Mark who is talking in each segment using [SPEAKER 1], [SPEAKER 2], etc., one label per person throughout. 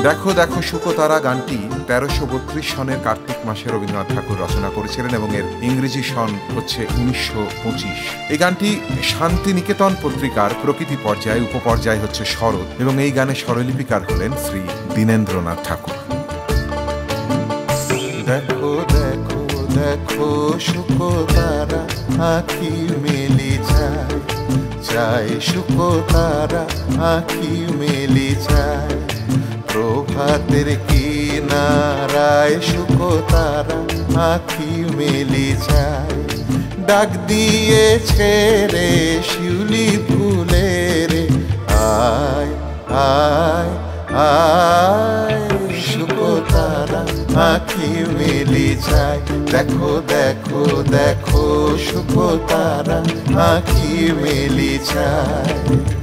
[SPEAKER 1] দেখো দেখো শুকতারা গানটি ১৩৩২ সনের কার্তিক মাসে রবীন্দ্রনাথ ঠাকুর রচনা করেছিলেন এবং এর ইংরেজি সন হচ্ছে ১৯২৫। এই গানটি শান্তিনিকেতন পত্রিকার প্রকৃতি পর্যায়ে, উপপর্যায় হচ্ছে শরৎ, এবং এই গানে স্বরলিপিকার হলেন শ্রী দীনেন্দ্রনাথ ঠাকুর।
[SPEAKER 2] দেখো দেখো দেখো শুকতারা আঁখি মেলি যায়, যায় শুকতারা আঁখি মেলি যায়, প্রভাতের কিনারায় শুকতারা আঁখি মেলি যায়, ডাক দিয়েছে রে শিউলি ফুলের আয় আয় আয়, শুকতারা আঁখি মেলি যায়। দেখো দেখো দেখো শুকতারা আঁখি মেলি যায়।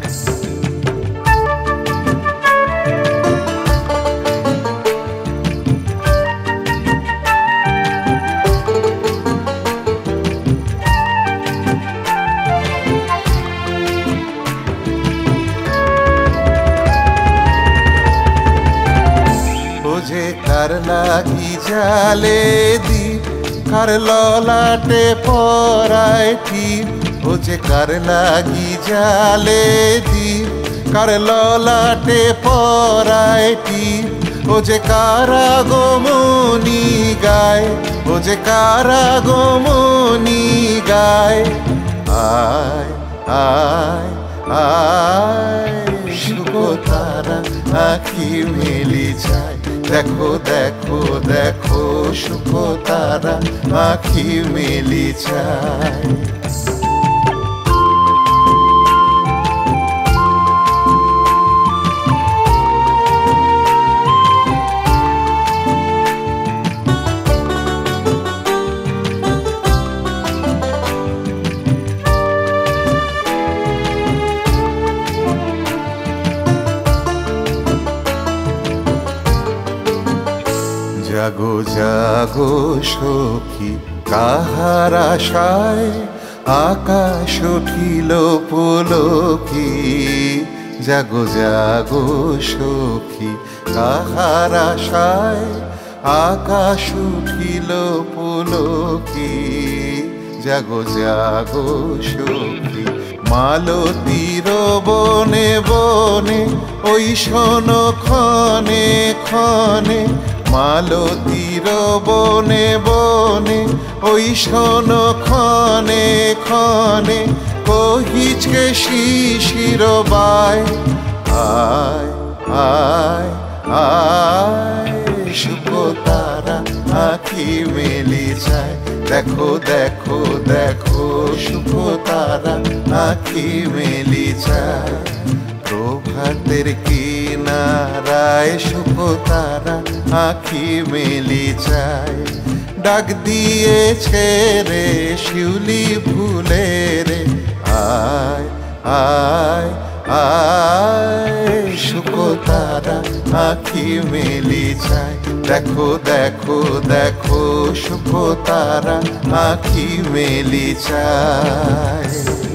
[SPEAKER 2] যে কার লাগি জালে দীপ, কার ললাটে পরায় টিপ, ও যে কার লাগি জালে দীপ, কার ললাটে পরায় টিপ, ও যে কারা গোমনি গায়, ও যে কারা গোমনি গায়, আয় আয় আয়, শুকতারা আঁখি মেলি যায়। দেখো দেখো দেখো শুকতারা আঁখি মেলি যায়। জাগো জাগো সখী কাহার আশায় আকাশ উঠিল পুলকি, জাগো জাগো সখী কাহার আশায় আকাশ উঠিল পুলকি, জাগো জাগো সখী মালতীর বনে বনে ওই শোন ক্ষণে ক্ষণে, মালতীর বনে বনে ওই শোন ক্ষণে ক্ষণে, কহিছে শিশির বায়, আয় আয় আয়, শুকতারা আঁখি মেলি যায়। দেখো দেখো দেখো শুকতারা আঁখি মেলি যায়, প্রভাতের কিনারায় শুকতারা আঁখি মেলি যায়, ডাক দিয়েছে রে শিউলি ফুলের আয় আয় আয়, শুকতারা আঁখি মেলি যায়। দেখো দেখো দেখো শুকতারা আঁখি মেলি যায়।